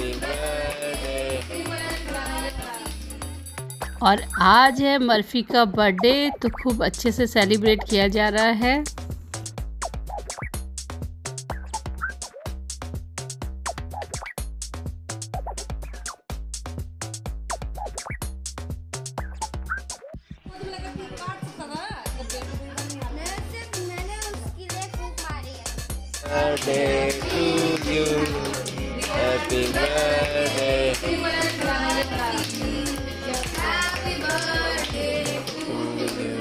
और आज है मर्फी का बर्थडे, तो खूब अच्छे से सेलिब्रेट किया जा रहा है। Birthday to you, happy birthday, happy birthday to you,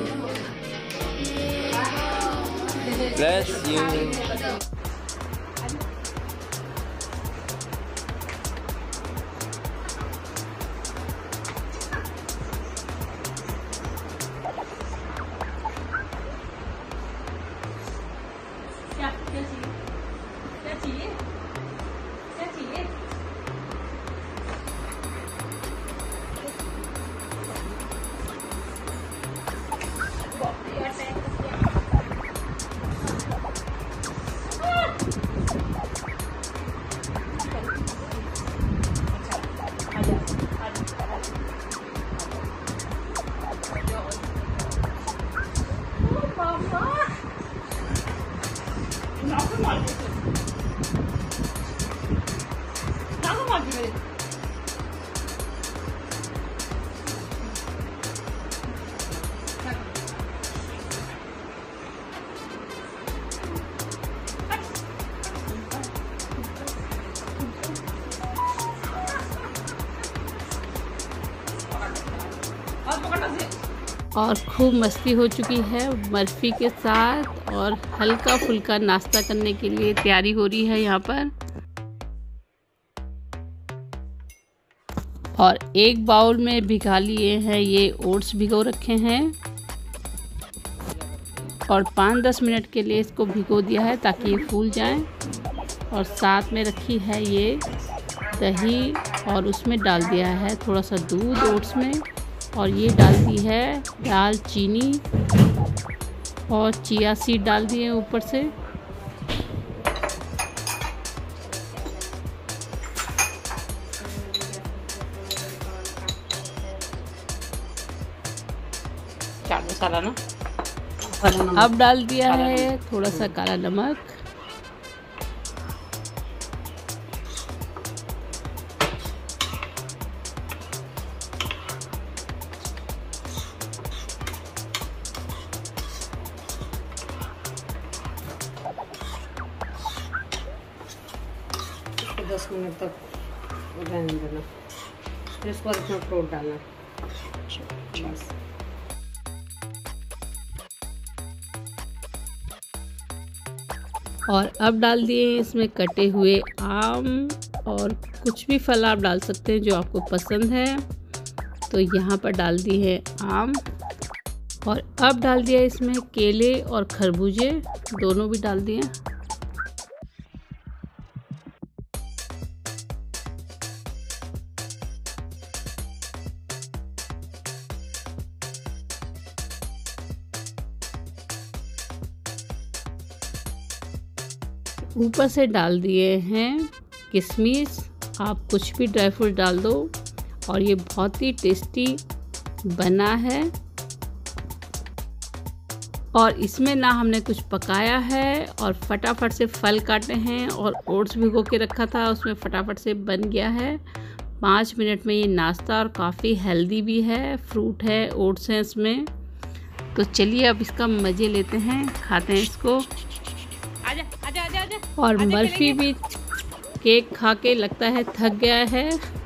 bless you. और खूब मस्ती हो चुकी है मर्फी के साथ, और हल्का फुल्का नाश्ता करने के लिए तैयारी हो रही है यहाँ पर। और एक बाउल में भिगा लिए हैं, ये ओट्स भिगो रखे हैं और 5-10 मिनट के लिए इसको भिगो दिया है ताकि ये फूल जाएं। और साथ में रखी है ये दही, और उसमें डाल दिया है थोड़ा सा दूध ओट्स में, और ये डाल दी है दाल चीनी, और चिया सीड डाल दिए ऊपर से। चाट मसाला ना, अब डाल दिया है थोड़ा सा काला नमक, इसको 10 मिनट तक रहने देना, फिर इसको इसमें अखरोट डालना। बस और अब डाल दिए इसमें कटे हुए आम, और कुछ भी फल आप डाल सकते हैं जो आपको पसंद है। तो यहाँ पर डाल दी है आम, और अब डाल दिया इसमें केले और खरबूजे, दोनों भी डाल दिए। ऊपर से डाल दिए हैं किशमिश, आप कुछ भी ड्राई फ्रूट डाल दो, और ये बहुत ही टेस्टी बना है। और इसमें ना हमने कुछ पकाया है, और फटाफट से फल काटे हैं, और ओट्स भिगो के रखा था उसमें फटाफट से बन गया है 5 मिनट में ये नाश्ता। और काफ़ी हेल्दी भी है, फ्रूट है, ओट्स हैं इसमें। तो चलिए अब इसका मज़े लेते हैं, खाते हैं इसको। और मर्फी भी केक खा के लगता है थक गया है।